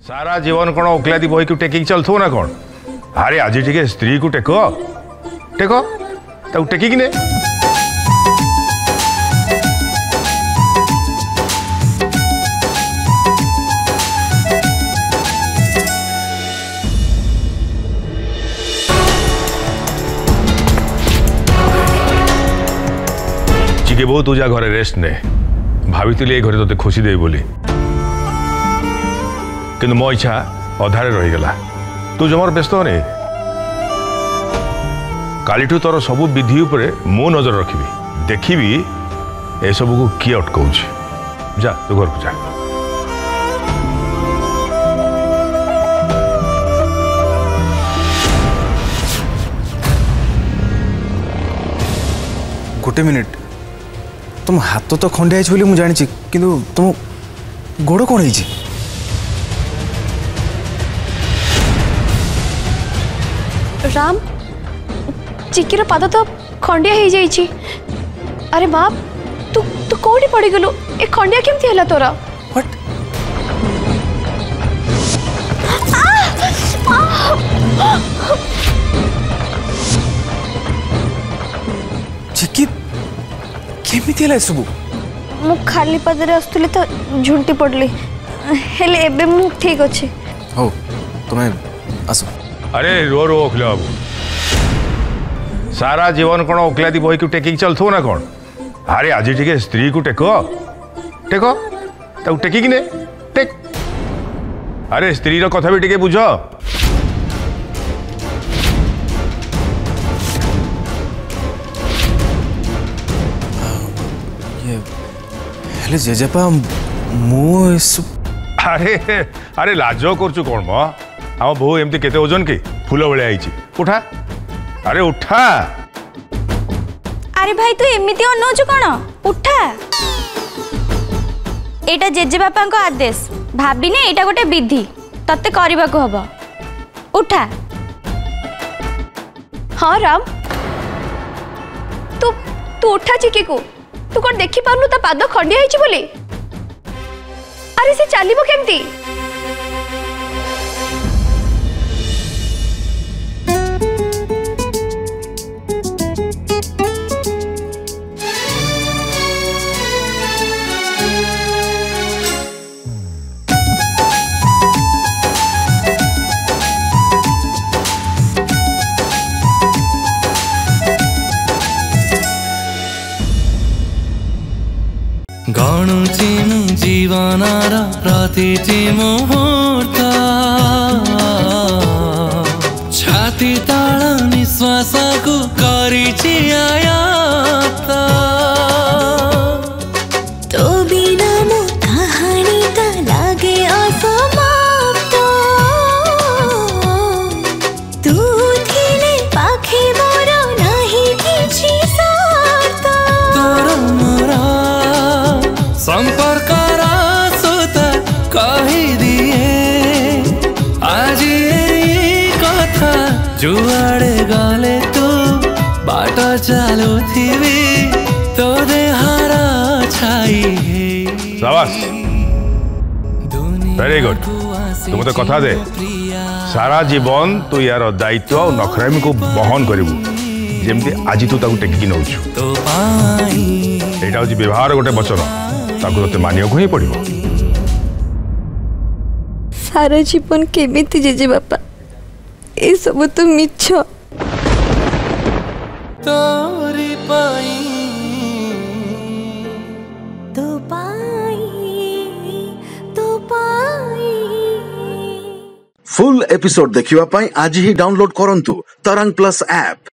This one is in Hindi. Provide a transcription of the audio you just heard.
सारा जीवन कौन ओकलादी बही को टेकिक चलथो ना कौन। अरे आज टे स्त्री को टेक टेक टेकिक ने चिके बहु तू जा घरे रेस्ट ने भाई घरे ते खुशी दे बोली किंतु मो इच्छा अधारे रहीगला। तू जमार व्यस्त होने कालीठू तोर सबू विधि उपरे मु नजर रखी देखी ए सब को किए अटकाऊँ। जा तू घर को जा। गोटे मिनिट तुम हाथ तो खंडिया बोली मुझे जानी किंतु तुम गोड़ कौन है? राम चिकीर पाद तो खंडिया हो जाइए। अरे बाप तू तू कौटी पड़ गलु? ए खंडिया केमती हैला तोरा? व्हाट? चिकी केमती हैला सब? मु खाली पादरे आसुली तो झुंटी पड़ली हेले एबे मु ठीक अछि। हो तुम्हें आसो। अरे रो रो ओखले बाबू सारा जीवन कौन ओकलादी बही को टेकिक चलथो ना कौन। अरे आज टे स्त्री को टेक टेक टेकिक ने टेक। अरे स्त्री रो कथा भी टिके बुझ। हेले जेजेपा मु अरे अरे लाज करचु कौन मो आम बहु एमती केते ओजन की फूल भले आई उठा। अरे उठा। अरे भाई तू एमिति अनौचु कौन? उठा। एटा जेजे बापा को आदेश भाविने एटा गोटे विधि तत्ते करबा को हबो। उठा। हाँ राम तू तू उठा चिकी को। तू कौन देखी पारनु ता पाद खंडिया होइछि बोली? अरे से चलिबो केमती? गणुची जीवनार प्रतिटी मुहूर्त छाती ताल निश्वास को करिछि आयात। तो बिना मो कहानी ता लागे असमाप्त। तू थिले पाखे मोर नाही किछि सार्थ। तोर मोर संपर्क सुत कही दिए आज यही कथा जुआड़े गले तू बाट चालू थी तो देहारा छाई। शाबाश वेरी गुड। तू मते कथा दे सारा जीवन तू यार दायित्व और नखरामी को बहन करिवु जेमती आज तू ताकू टेकिकी नौछु। एटा होची व्यवहार गोटे वचन ताकू ते मानियो को ही पड़िबो। सारा जीवन केमिति जेजे बापा ए सब तो मिछ। तोरी पाई तो पाई तो पाई। फुल एपिसोड देखिवा पाई आज ही डाउनलोड करंतु तरंग प्लस ऐप।